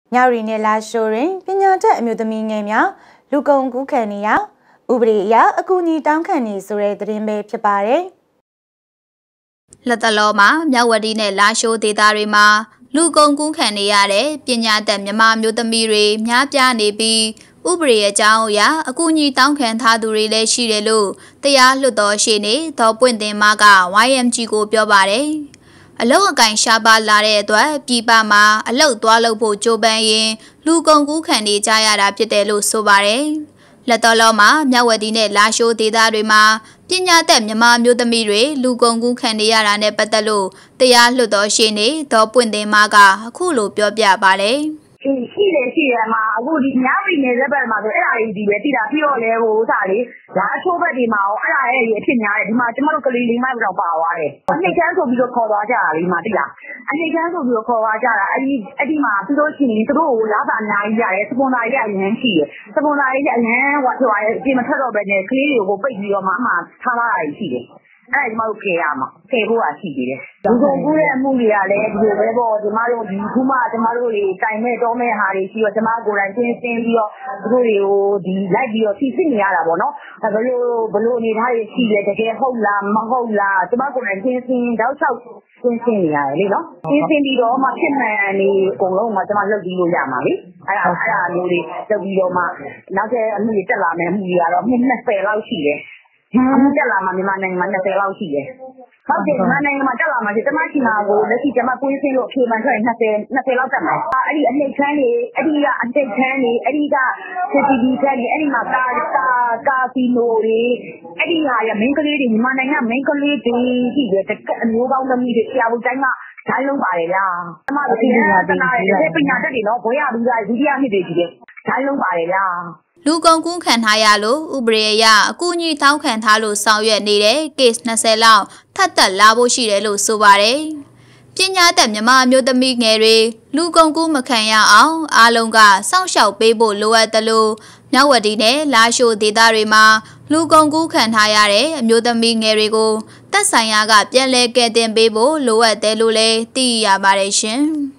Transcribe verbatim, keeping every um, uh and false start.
ညရီနဲ့လာရှိုးရင်ပညာတတ်အမျိုးသမီးငယ်များလူကုန်ကူးခံနေရဥပဒေအရအကူအညီတောင်းခံနေဆိုတဲ့သတင်းပဲဖြစ်ပါတယ်။လက်တလောမှာမြောက်ဝတီနဲ့လာရှိုးဒေသတွေမှာလူကုန်ကူးခံနေရတဲ့ပညာတတ်မြန်မာမျိုးသမီးတွေများပြားနေပြီးဥပဒေအကြောင်းအရာအကူအညီတောင်းခံထားသူတွေလည်းရှိတယ်လို့တရားလွှတ်တော်ရှေ့နေဒေါ်ပွင့်တင်မက Y M G ကိုပြောပါတယ်။အလုတ်အကင်ရှားပါလာတဲ့အတွက်ပြည်ပမှာအလုတ်သွားလုပ်ဖို့ကြိုးပမ်းရင်လူကုန်ကူးခံနေကြရတာဖြစ်တယ်လို့ဆိုပါတယ်။လက်တော်လောမှာမြောက်ဝတီနဲ့လာရှိုးဒေသတွေမှာပညာတတ်မြန်မာမျိုးသမီးတွေလူကုန်ကူးခံနေရတာနဲ့ပတ်သက်လို့တရားလွှတ်တော်ရှေ့နေဒေါ်ပွင့်တင်မကအခုလိုပြောပြပါတယ်။ရှိတယ်ရှိတယ်မှာအခုဒီညဝီနေစက်ဘက်မှာဆိုအဲ့ဒါကြီးဒီပဲတိတာပြီးတော့လဲဟိုဥစားလေးဓာတ်ချိုးဘက်ဒီမှာရောအဲ့ဒါရဲ့အဖြစ်များတယ်ဒီမှာကျမတို့ကလေးလေးမိုက်တော့ပါသွားတယ်အနှိတ်ချမ်းဆိုပြီးတော့ခေါ်သွားကြတာလေးမှာတိလားအနှိတ်ချမ်းဆိုပြီးတော့ခေါ်သွားကြတာအဲ့ဒီအဲ့ဒီမှာပြီးလို့ရှိရင်သူတို့ကိုလာတာအများကြီးရတယ်စပွန်ဆာကြီးအရင်ရှိတယ်စပွန်ဆာကြီးအရင်ဟိုဆိုရဲအပြင်မထွက်တော့ပဲနဲ့ကလေးတွေကိုပိတ်ပြီးတော့မှအမှထားလာတာရှိတယ်အဲ့ဒါကျမတို့ကဲရမှာကဲဖို့ကရှိသေးတယ်။လူကုန်ကူးတဲ့အမှုတွေကလည်းဒီလိုပဲပေါ့ကျမတို့ဒီခုမှကျမတို့တွေတိုင်မဲ့တော့မဲ့ဟာတွေရှိတော့ကျမကိုယ်တိုင်သင်သင်ပြီးတော့သူတို့တွေကိုဒီလိုက်ပြီးတော့စီစစ်နေရတာပေါ့နော်။ဒါဘလို့ဘလို့အနေထားတွေရှိလဲတကယ်ဟုတ်လားမဟုတ်လားကျမကိုယ်တိုင်သင်သင်တောက်လျှောက်သင်သင်နေရတယ်လေနော်။သင်သင်ပြီးတော့မှဖြစ်မှန်နေအကုန်လုံးကကျမလုပ်ပြီးလို့ရမှာလေ။အဲ့ဒါအဲ့ဒါမျိုးတွေလုပ်ပြီးတော့မှနောက်ထပ်အမှုတွေတက်လာမယ်အမှုတွေကတော့နှစ်နှစ်ဆယ်လောက်ရှိတယ်။အမှုတက်လာမှမြန်မာနိုင်ငံမှာနှစ်ဆယ်လောက်ရှိတယ်။ဟုတ်တယ်မြန်မာနိုင်ငံမှာတက်လာမှကျမချီမာကိုလက်ရှိကျမကွင်းစင်းလို့အဖြေမှန်ထွက်ရင်နှစ်ဆယ်နှစ်ဆယ်လောက်တက်မှာ။အဲ့ဒီအနှိတ်ခမ်းတွေအဲ့ဒီကအနှိတ်ခမ်းတွေအဲ့ဒီက C C T V ခမ်းတွေအဲ့ဒီမှာကာကာကာစီနိုတွေအဲ့ဒီဟာရမိန်းကလေးတွေမြန်မာနိုင်ငံမိန်းကလေးတွေရှိတယ်တကယ်အမျိုးကောင်းသမီးတွေဆရာဘုတိုင်းကဒိုင်းလုံးပါတယ်ဗျာ။ကျမတို့ပညာတတ်တယ်ပညာတတ်တယ်နော်ဘွဲရပြီးသားဒုတိယနှစ်တွေကြီးတယ်ဒိုင်းလုံးပါတယ်ဗျာ။လူကုန်ကူးခံထားရလို့ဥပဒေအရအကူအညီတောင်းခံထားလို့ဆောင်ရွက်နေတဲ့ case နှစ်ဆယ်လောက်ထပ်သက်လာဖို့ရှိတယ်လို့ဆိုပါတယ်။ပညာတတ်မြန်မာမျိုးသမီးငယ်တွေလူကုန်ကူးမခံရအောင်အားလုံးကစောင့်ရှောက်ပေးဖို့လိုအပ်တယ်လို့မြောက်ဝတီနဲ့လာရှိုးဒေသတွေမှာလူကုန်ကူးခံထားရတဲ့အမျိုးသမီးငယ်တွေကိုသက်ဆိုင်ရာကပြန်လည်ကယ်တင်ပေးဖို့လိုအပ်တယ်လို့လည်းသိရပါတယ်ရှင်။